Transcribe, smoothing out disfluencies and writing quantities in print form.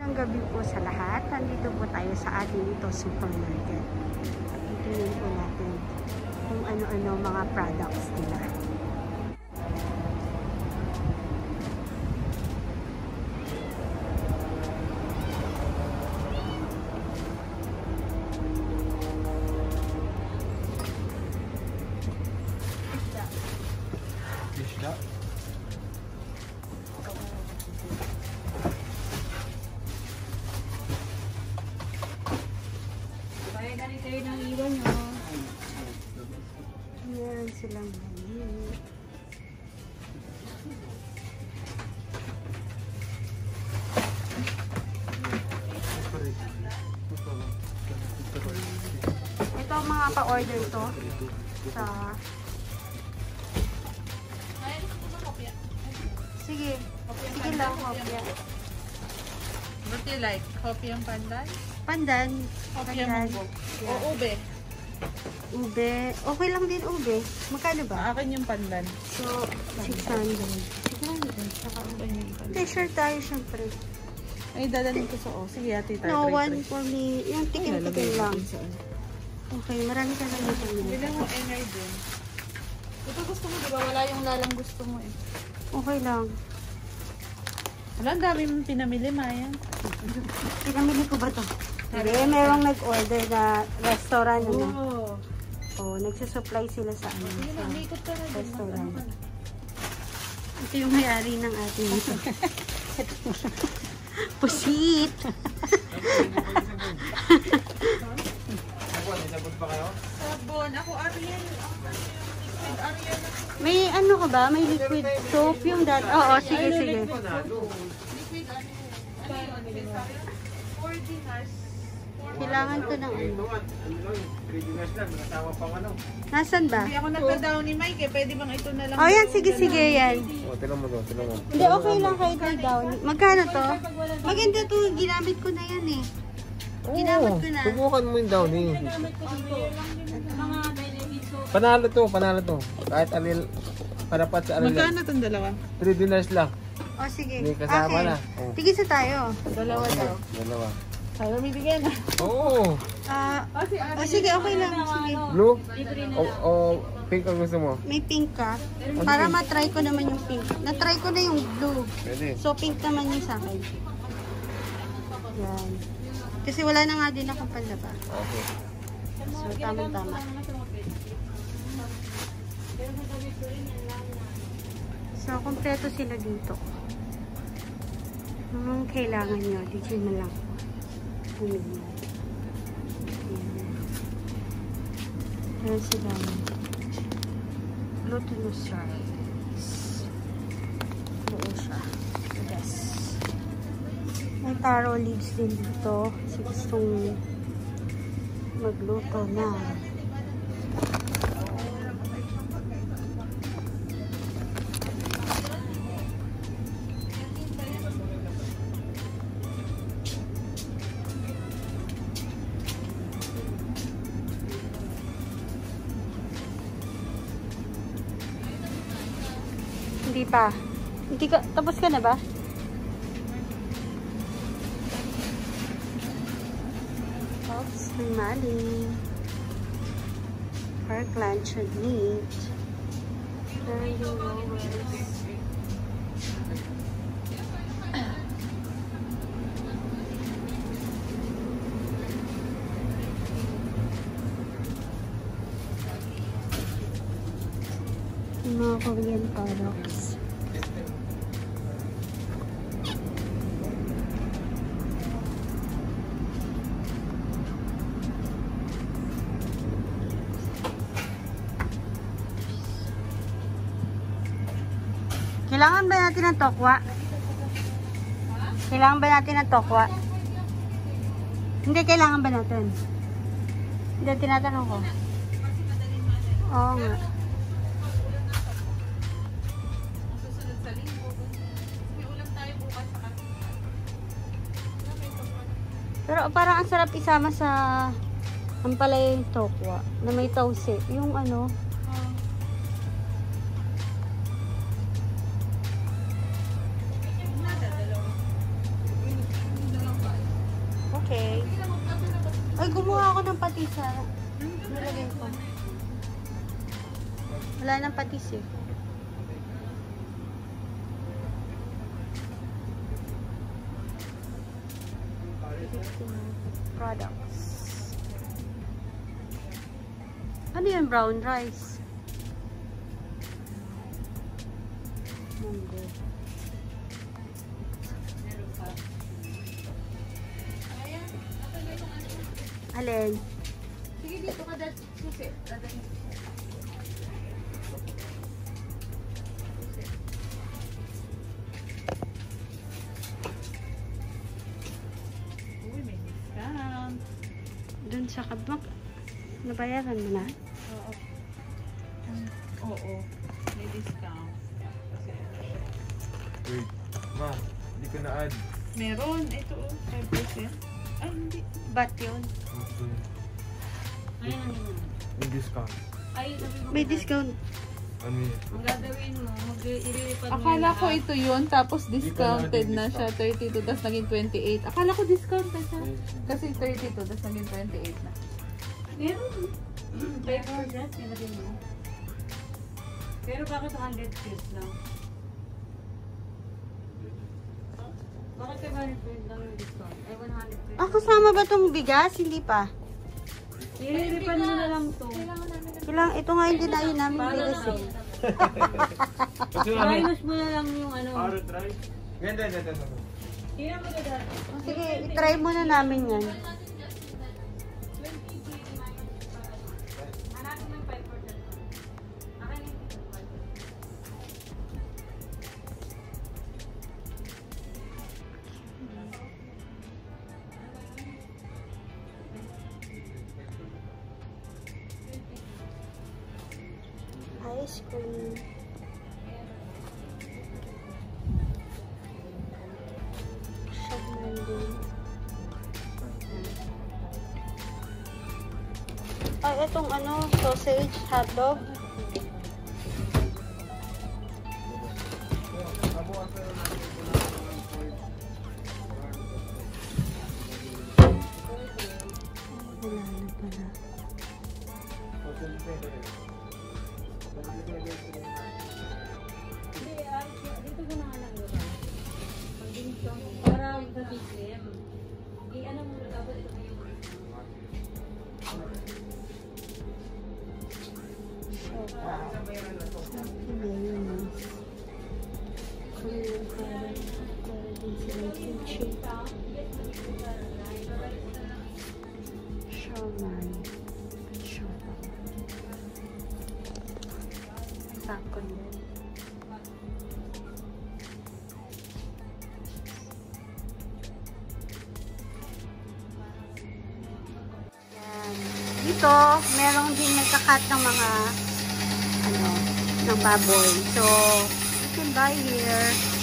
Gabi po sa lahat. Nandito po tayo sa ating ito supermarket. At tingnan po natin kung ano-ano mga products nila. Kayo nang iwan nyo. Meron silang menu. Ito ang mga pa-order to sa... Sige. Sige lang, kopya. What do you like? Coffee ang pandan? Pandan. Coffee ang munggo? O ube? Ube. Okay lang din ube. Magkano Sa ba? akin yung pandan. So, 600. 600. Saka hindi, sure tayo syempre. Ay, dadalhin ko sa o. Sige, ate, tayo. No, one for me. Yung tikim-tikim lang. Okay, marami ka lang yung pamili. Bilang mo NR din. Ito gusto mo, diba? Wala yung lalang gusto mo eh. Okay lang. Wala, ang dami mong pinamili, Maya. Pinamili ko ba to? Hindi, merong nag-order na restaurant. Ano? Oh, nagsusupply sila sa ano. Sa Ikot ka na din. restaurant. Ito yung may-ari ng ating ito. Pusit! Sabon. Ako, Ariel. Liquid Ariel. May ano ka ba? May liquid soap yung dat. Oo, sige, sige. Liquid Ariel. 4 dinars. Kailangan ko ng ano. Nasaan ba? Hindi ako nagda-down ni Mike eh. Pwede bang ito na lang? Oh, yan. Sige, sige, yan. O, tinan mo to, tinan mo. Hindi, okay lang kahit may down. Magkano to? Maganda to. Ginamit ko na yan eh. Ginamit ko na. Subukan mo yung downy. Panalo to. Kahit alil, parapat sa alil. Magkano itong dalawa? 3 dinars lang. O, sige. May kasama na. Oh. Tigisa tayo. Dalawa daw. Dalawa. Sabi bibigyan na. Oo. O, sige, okay lang. Sige. Blue? O pink ang gusto mo? May pink ka. Para matry ko naman yung pink. Natry ko na yung blue. Pwede. So, pink naman yung sa akin. Yan. Kasi wala na nga din akong panlaba. Okay. So, tama-tama. So, kompleto sila dito. Anong kailangan nyo? Dito na lang. Bumili. Ayan sila. Glutinous rice. Buo siya. Yes. May taro leaves din dito. Kasi gustong magluto na. Hindi pa. Hindi ka, tapos ka na ba? Oops, may mali. Pork luncheon meat. Very lowest. Mga Korean products. Kailangan ba natin ng tokwa? Kailangan ba natin ng tokwa? Hindi, kailangan ba natin? Hindi, tinatanong ko. Oo nga. Pero parang ang sarap isama sa ampalaya yung tokwa na may tausi. Yung ano, Ay, kumuha ako ng patis ha. Nilagay ko. Wala nang patis eh. Products. Ano yung brown rice? Munggo. Alin? Sige, dito ka dad. Susi. Dadalhin. Uy, may discount. Dun sa kabak. Nabayaran mo na? Oo. Oo. May discount. Wait, ma, hindi ko na-add. Meron. Ito, 5%. Ay, hindi. Ba't yun? Okay. Ayan ang yun. Yung discount. Ay, sabi mo. May discount. Ano yun? Ang gagawin mo, mag-ililipad mo. Akala yung ko lahat. ito yun, tapos discounted Hindi pa na natin siya, 32, tapos naging 28. Akala ko discounted siya. Kasi 32, tapos naging 28 na. Meron. 5%, nilagay mo. Pero bakit 100 pesos lang? Bakit 500 pesos lang yung discount? Ay, 100 pesos. Ah, kasama ba tong bigas? Hindi pa. Ililipan mo na lang to. Kailang, ito nga yung dinayo namin bigas eh. Kasi ano? Minus mo na lang yung ano. Carrot rice? Ganda, ganda. Kaya mo na dati. Sige, itry muna namin yan. Hanapin mo yung 5%. Akin yung 5%. Ice cream. Shop na din. Ay, itong ano, sausage, hotdog. Wala na pala. Dito ko na nga lang yun. Pag discount, para sa BCM. I-ano mo na dapat ito kayo. Mayonnaise. Korean curry. Meron din silang kimchi. Siomai. Siomai. Sakon din. Yan. Dito, merong din nagkakat ng mga ng baboy. So, you can buy here.